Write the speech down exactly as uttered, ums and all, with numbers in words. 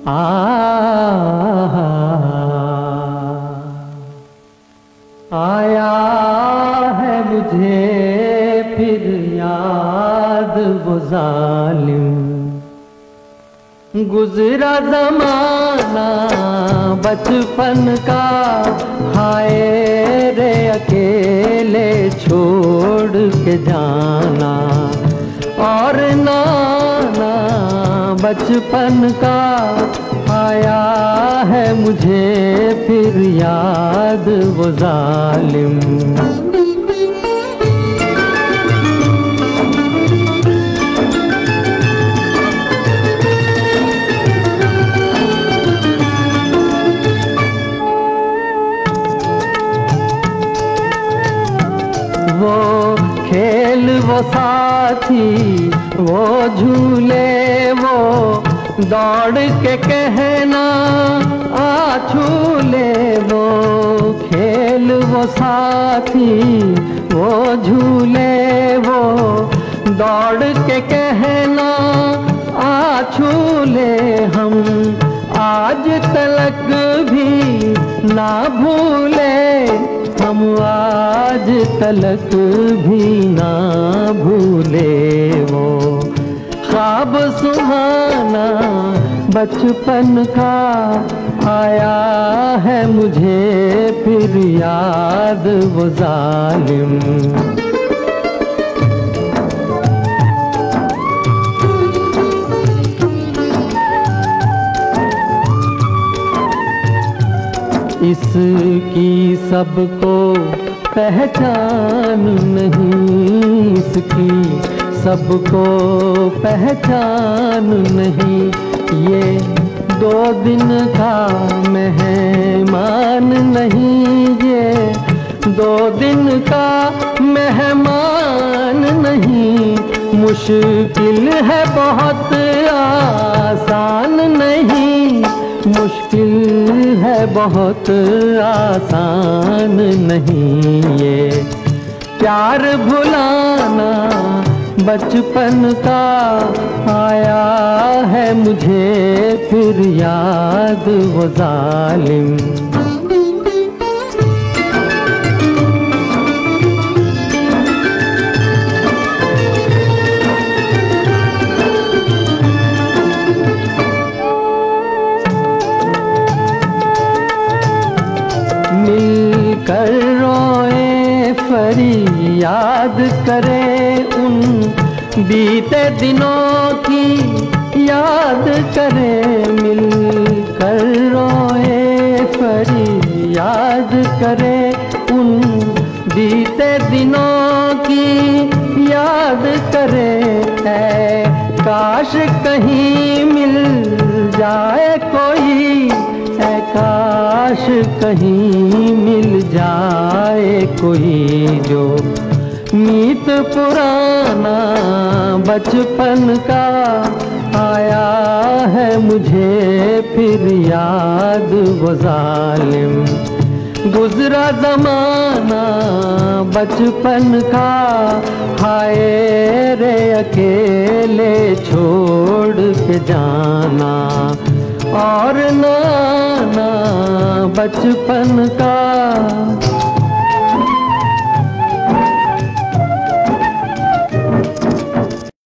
आ आया है मुझे फिर याद वो जालिम, गुजरा जमाना बचपन का, हाय रे अकेले छोड़ के जाना। और नाना बचपन का आया है मुझे फिर याद वो जालिम। वो खेल वो साथी वो झूले वो दौड़ के कहना आ झूले। वो खेल वो साथी वो झूले वो दौड़ के कहना आ झूले। हम आज तलक भी ना भूले, हम आज तलक भी ना भूले। वो ख्वाब सुहाना बचपन का आया है मुझे फिर याद वो जालिम। इसकी सबको पहचान नहीं, इसकी सबको पहचान नहीं। ये दो दिन का मेहमान नहीं, ये दो दिन का मेहमान नहीं। मुश्किल है बहुत आसान नहीं, मुश्किल है बहुत आसान नहीं। ये प्यार भुलाना बचपन का आया है मुझे फिर याद वो जालिम। मिलकर रोए फरियाद करे उन बीते दिनों की याद करे। मिलकर रोए फरियाद करे उन बीते दिनों की याद करे। ऐ काश कहीं मिल जाए कोई, ऐ काश कहीं मिल जाए कोई जो मीत पुराना बचपन का आया है मुझे फिर याद वो जालिम। गुजरा जमाना बचपन का, हाय रे अकेले छोड़ के जाना। और नाना बचपन का